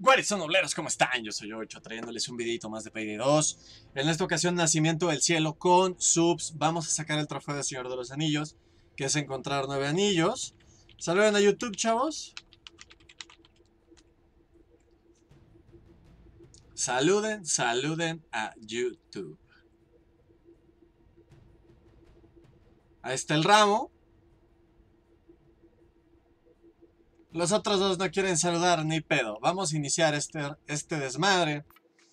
Guaris obleros, ¿cómo están? Yo soy Ocho, trayéndoles un videito más de Payday 2. En esta ocasión, Nacimiento del Cielo con subs. Vamos a sacar el trofeo de Señor de los Anillos, que es encontrar 9 anillos. Saluden a YouTube, chavos. Saluden a YouTube. Ahí está el ramo. Los otros dos no quieren saludar ni pedo. Vamos a iniciar este desmadre.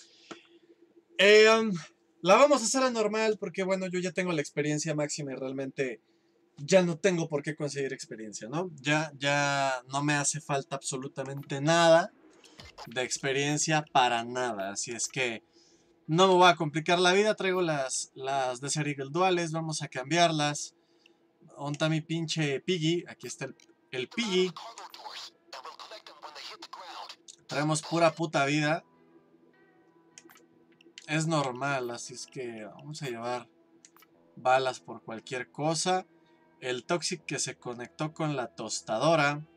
La vamos a hacer a normal porque, bueno, yo ya tengo la experiencia máxima y realmente ya no tengo por qué conseguir experiencia, ¿no? Ya no me hace falta absolutamente nada de experiencia para nada. Así es que no me voy a complicar la vida. Traigo las Desert Eagle duales. Vamos a cambiarlas. ¿Dónde está mi pinche Piggy? Aquí está el Piggy. Traemos pura puta vida. Es normal, así es que vamos a llevar balas por cualquier cosa. El Toxic que se conectó con la tostadora.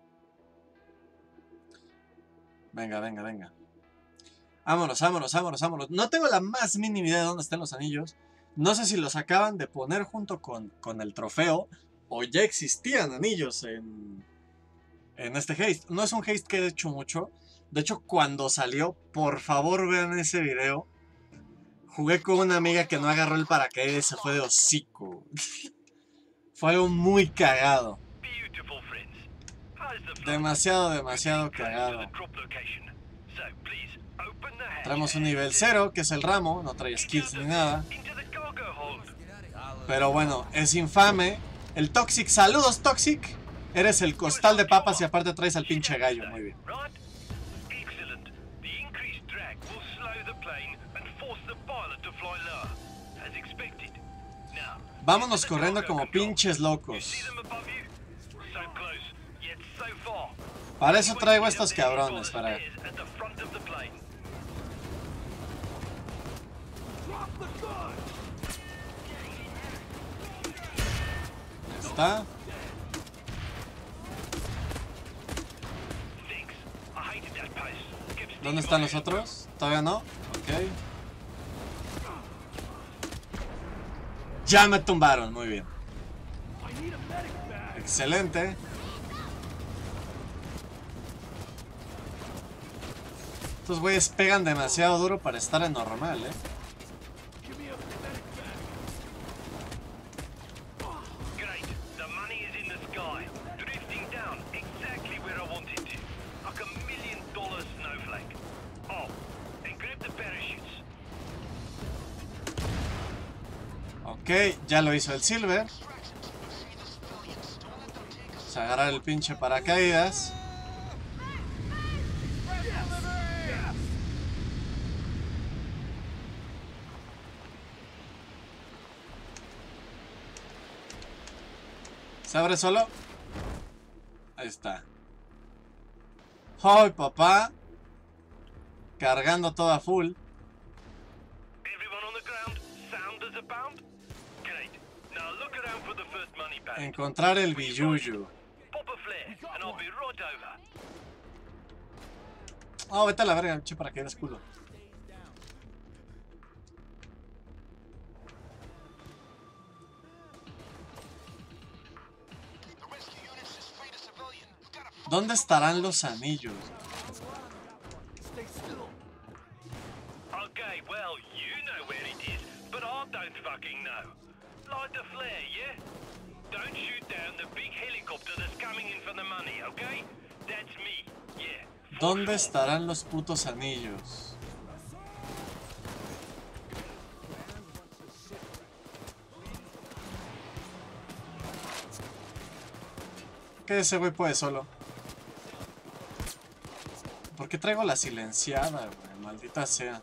Venga. Vámonos. No tengo la más mínima idea de dónde están los anillos. No sé si los acaban de poner junto con el trofeo o ya existían anillos en este haste. No es un haste que he hecho mucho. De hecho, cuando salió, por favor vean ese video. Jugué con una amiga que no agarró el paracaídas y se fue de hocico. Fue algo muy cagado. Demasiado cagado. Traemos un nivel 0, que es el ramo. No trae skills ni nada. Pero bueno, es infame. El Toxic, saludos Toxic. Eres el costal de papas y aparte traes al pinche gallo. Muy bien. Vámonos corriendo como pinches locos. Para eso traigo a estos cabrones, para... ¿Está? ¿Dónde están los otros? ¿Todavía no? Ok. Ya me tumbaron, muy bien. Excelente. Estos güeyes pegan demasiado duro para estar en normal, Ok, ya lo hizo el Silver. Vamos a agarrar el pinche paracaídas. ¿Se abre solo? Ahí está. ¡Ay, papá! Cargando todo a full. Encontrar el Biyuyu. Oh, vete a la verga, che, para que eres culo. ¿Dónde estarán los anillos? Okay, well, you know where it is, but I don't fucking know. Light the flare, yeah? Don't shoot down the big helicopter that's coming in for the money, okay? That's me, yeah. ¿Dónde estarán los putos anillos? Que ese güey puede solo. ¿Por qué traigo la silenciada, güey? Maldita sea.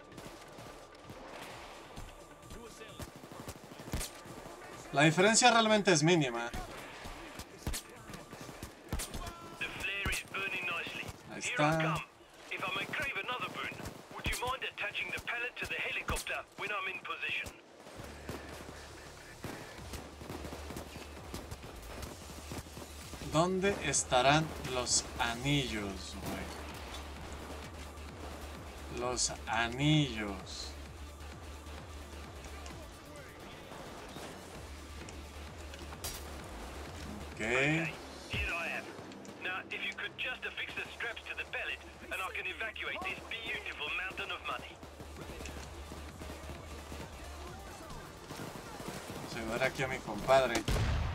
La diferencia realmente es mínima. Ahí está. ¿Dónde estarán los anillos, güey? Los anillos. Okay. Here I am. Now, if you could just affix the straps to the pellet, and I can evacuate this beautiful mountain of money. Vamos a ayudar aquí a mi compadre.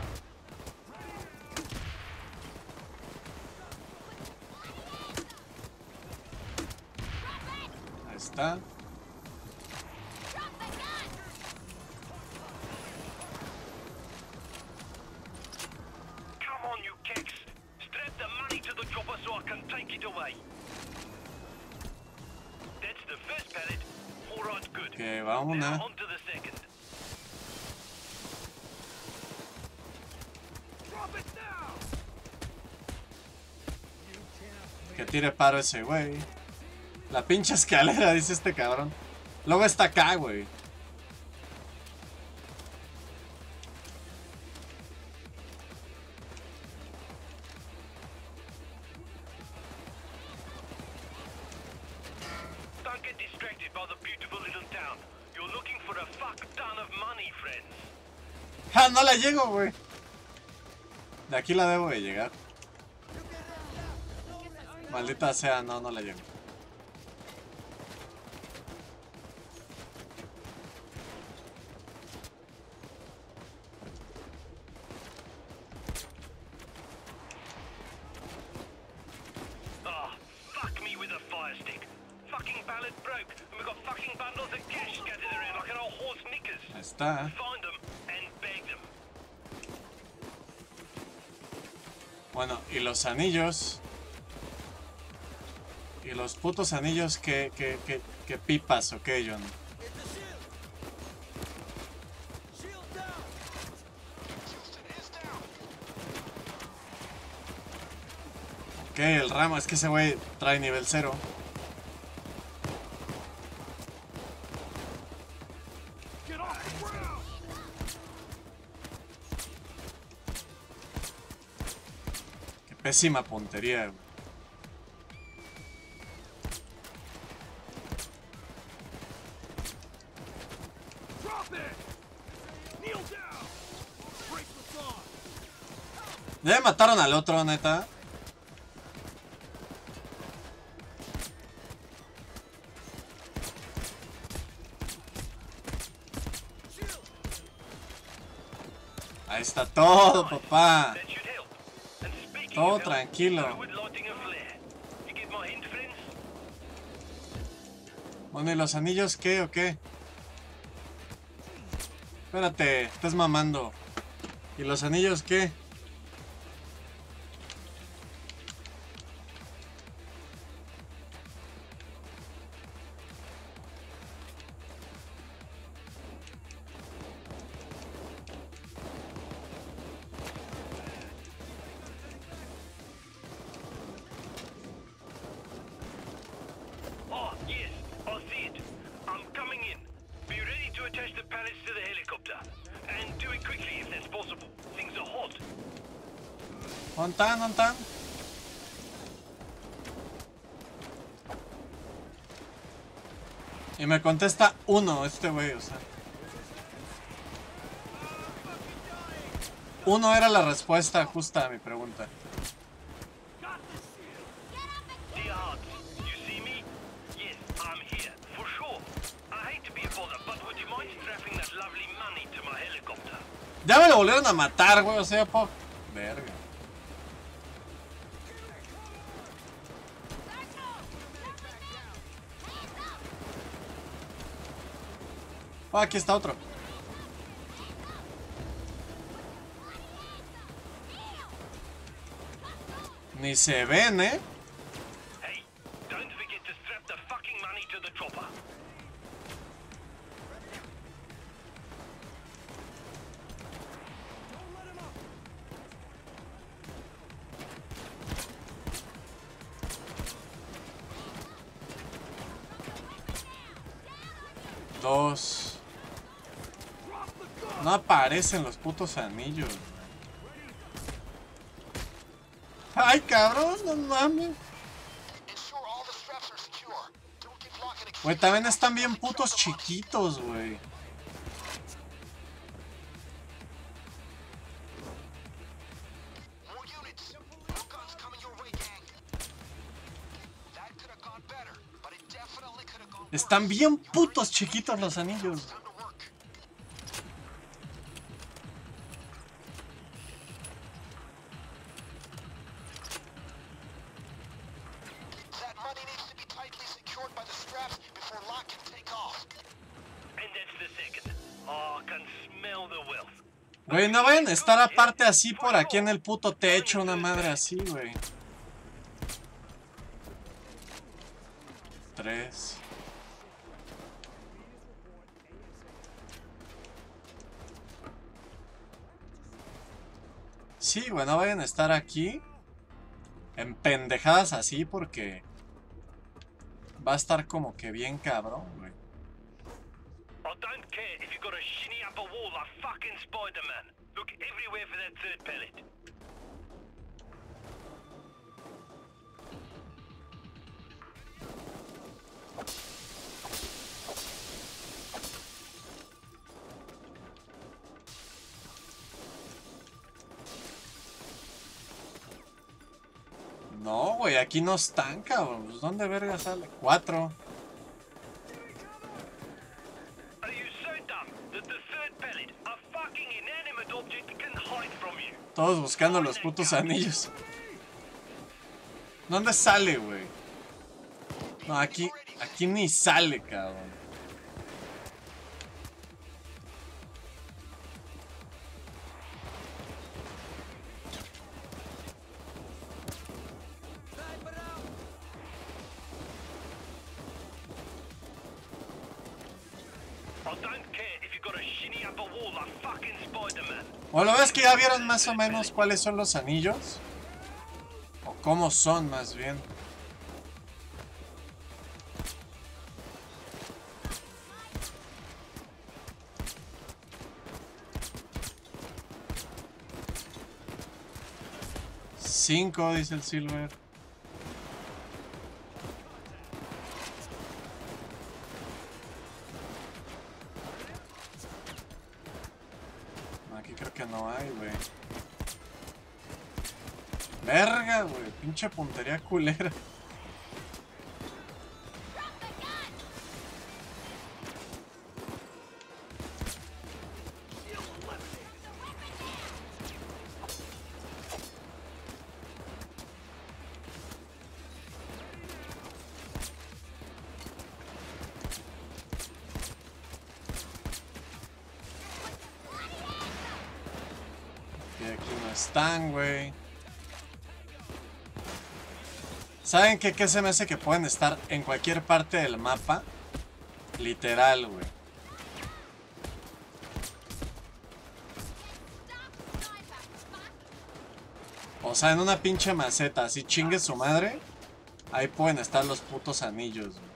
Ahí está. Come on, you kicks. Strap the money to the chopper so I can take it away. That's the first pellet. All right, good. Okay, vamos Now a... on to the second. Drop it now. Que tire paro ese güey. La pinche escalera, dice este cabrón. Luego está acá, güey. Don't get distracted by the beautiful little town. You're looking for a fuck ton of money, friends. ¡Ah, no la llego, güey! De aquí la debo de llegar. Maldita sea, no, no la llego. Ah, fuck me with a fire stick. Fucking pallet broke, and we got fucking bundles of cash scattered around like an old horse knickers. Ahí está. Find them and bag them. Bueno, y los anillos. Y los putos anillos que pipas, ok, John. Ok, el ramo, es que ese güey trae nivel 0. Qué pésima puntería, güey. Ya me mataron al otro, neta. Ahí está todo, papá. That should help. And speaking Todo of help, tranquilo. I would lighting a flare. You get my hint, friends? Bueno, ¿y los anillos qué o qué? Espérate, estás mamando. ¿Y los anillos qué? Oh, yes, I see it. I'm coming in. Be ready to attach the pallets to the helicopter. And do it quickly if that's possible. Things are hot. ¿Dónde están? ¿Dónde están? Y me contesta uno este güey, o sea. Uno era la respuesta justa a mi pregunta. Dear hearts, you see me? Yes, I'm here, for sure. I hate to be a bother, but would you mind strapping that lovely money to my helicopter? Ya me lo volvieron a matar, güey, o sea, po... Verga. Oh, aquí está otro. Ni se ven, ¿eh? Hey, don't forget to strap the fucking money to the chopper. Dos. No aparecen los putos anillos. Ay, cabrón, no mames. Ensure all the straps are secure. Don't get locked Güey, también están bien putos chiquitos, güey. Están bien putos chiquitos los anillos. Güey, no vayan a estar aparte así por aquí en el puto techo, una madre así, güey. 3. Sí, güey, no vayan a estar aquí en pendejadas así porque va a estar como que bien cabrón, güey. I don't care if you've got to shinny up a wall like fucking Spider-Man. Look everywhere for that third pellet. No, güey, aquí no están, cabrón. Pues, ¿dónde verga sale? 4. Are you so dumb that the third pellet, a fucking inanimate object, can hide from you? Todos buscando los putos anillos. ¿Dónde sale, güey? No, aquí ni sale, cabrón. O lo ves que ya vieron más o menos cuáles son los anillos. O cómo son, más bien. Cinco, dice el Silver. Aquí creo que no hay, güey. Verga, güey. Pinche puntería culera. Están, güey. ¿Saben qué se me hace que pueden estar en cualquier parte del mapa? Literal, güey. O sea, en una pinche maceta, así chingue su madre. Ahí pueden estar los putos anillos, güey.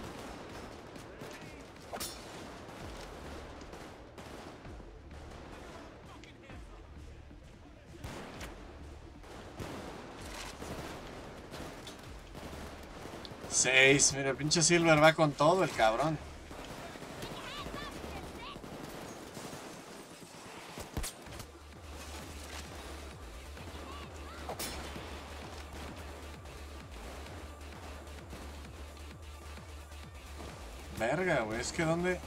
Seis, mira, pinche Silver va con todo el cabrón. Verga, güey, es que ¿dónde?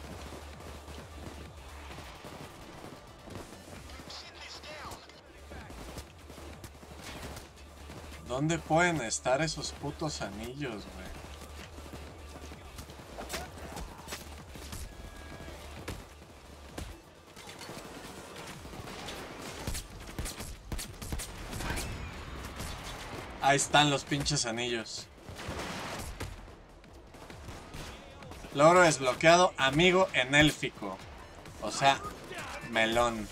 ¿Dónde pueden estar esos putos anillos, güey? Ahí están los pinches anillos. Logro desbloqueado, amigo en élfico. O sea, melón.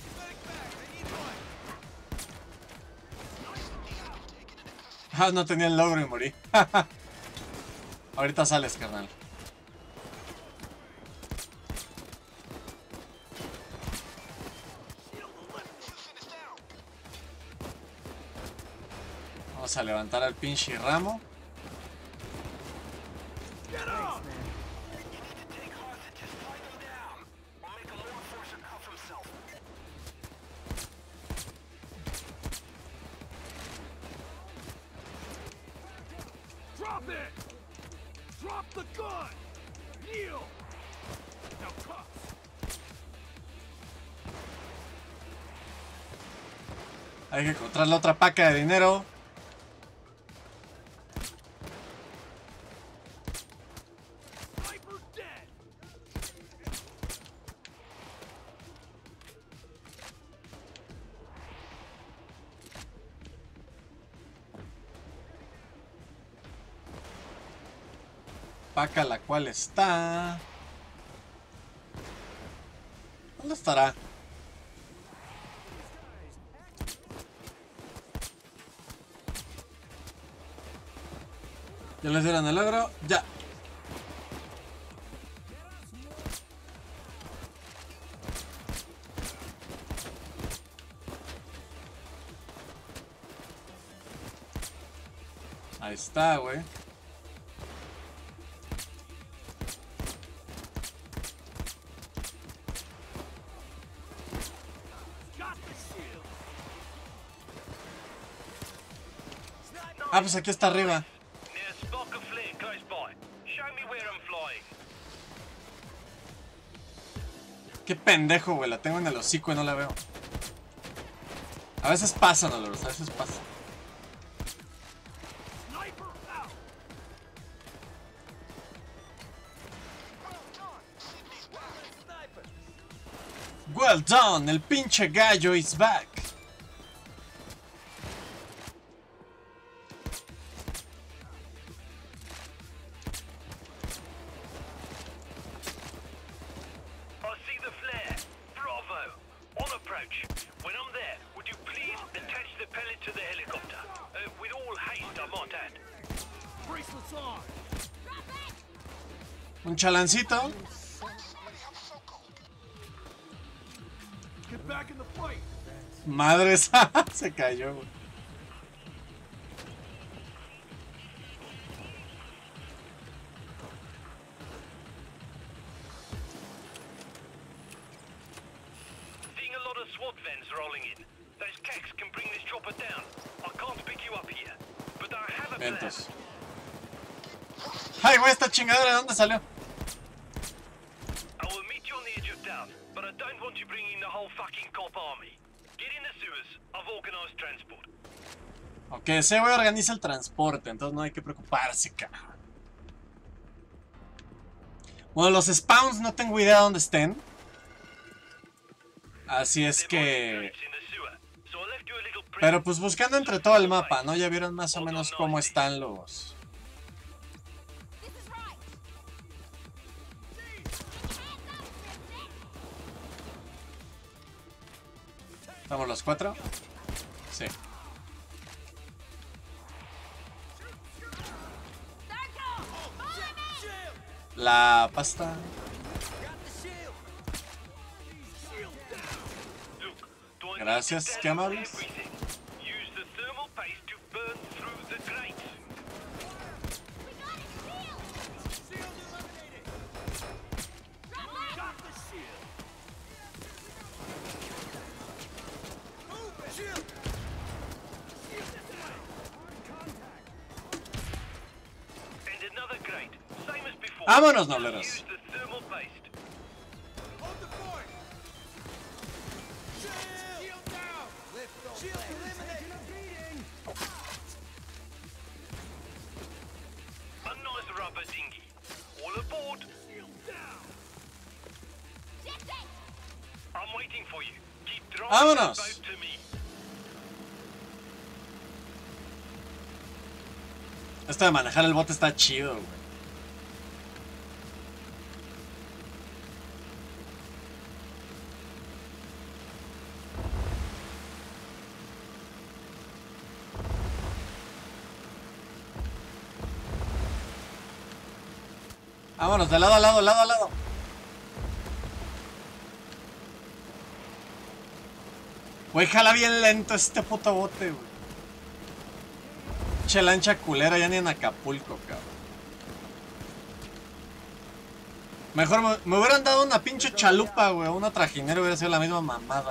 Ah, no tenía el logro y morí. Ahorita sales, carnal. Vamos a levantar al pinche ramo. Drop it! Drop the gun! Kneel! Now cuffs! Hay que encontrar la otra paca de dinero. Sniper dead! Paca la cual está... ¿Dónde estará? ¿Ya les dieron el logro? ¡Ya! Ahí está, güey. Ah, pues aquí está arriba. Qué pendejo, güey. La tengo en el hocico y no la veo. A veces pasa, no, a veces pasa. Well done, el pinche gallo is back. Un chalancito. Madres, se cayó, güey. Seeing a lot of SWAT vans rolling in. Those cacks can bring this chopper down. I can't pick you up here, but I have a plan. Vientos. Ay, güey, esta chingadera, ¿de dónde salió? I will meet you on the edge of town, but I don't want you bringing the whole fucking cop army. Get in the sewers. I've organized transport. Ok, ese güey organiza el transporte, entonces no hay que preocuparse, cabrón. Bueno, los spawns no tengo idea de dónde estén. Así es que... Pero pues buscando entre todo el mapa, ¿no? Ya vieron más o menos cómo están los... ¿Estamos los cuatro? Sí. La pasta. Gracias, qué amables. ¡Vámonos, nobleros! ¡Vámonos! Esto de manejar el bote está chido, güey. Vámonos, de lado a lado, lado a lado. Güey, jala bien lento este puto bote, güey. Che lancha culera, ya ni en Acapulco, cabrón. Mejor me hubieran dado una pinche chalupa, güey. Una trajinera hubiera sido la misma mamada.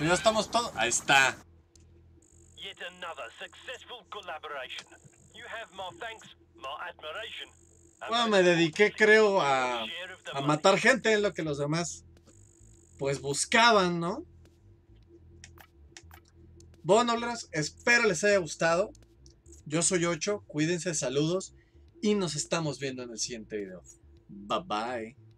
Pues ya estamos todos. Ahí está. Yet another successful collaboration. You have my thanks, my admiration. Bueno, me dediqué, creo, a matar gente, es lo que los demás, pues, buscaban, ¿no? Bueno, Nobleros, espero les haya gustado. Yo soy 8, cuídense, saludos, y nos estamos viendo en el siguiente video. Bye bye.